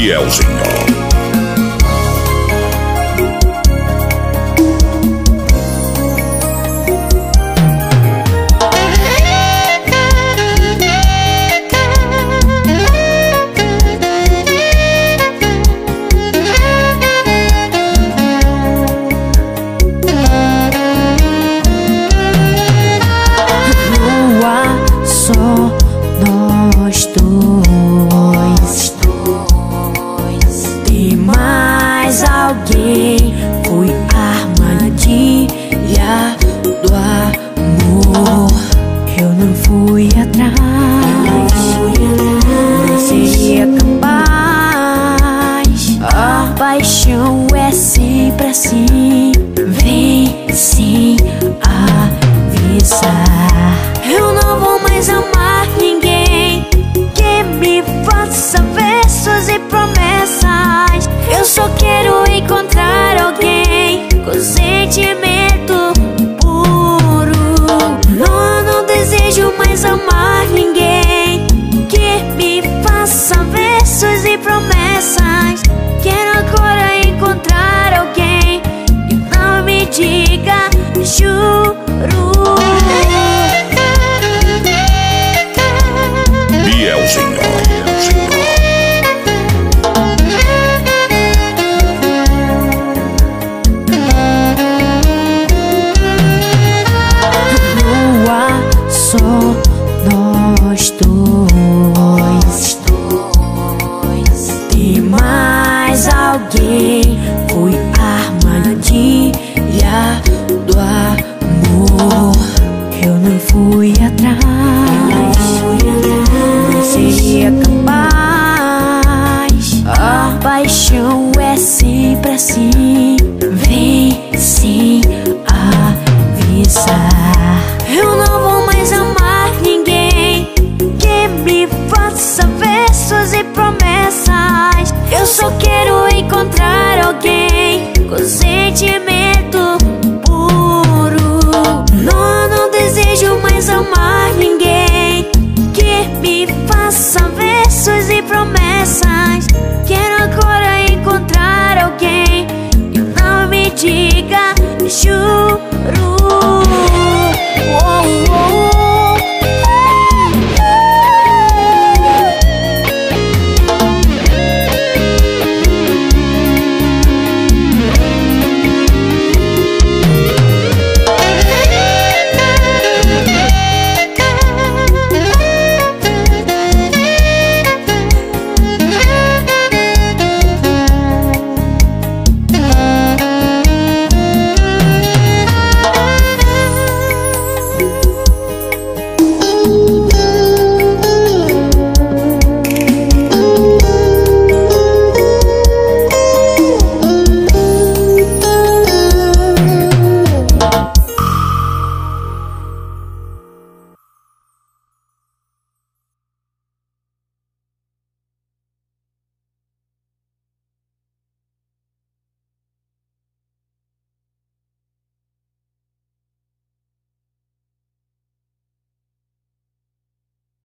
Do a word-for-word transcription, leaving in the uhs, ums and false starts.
fielzinho. Fui armadilha do amor. Eu não fui atrás, não seria capaz. A paixão é sempre assim, vem sem avisar. Eu não vou mais amar ninguém que me faça versos e promessas. Eu só quero encontrar alguém com sentimento puro. Não, não desejo mais amar ninguém que me faça versos e promessas. Quero agora encontrar alguém que não me diga juro.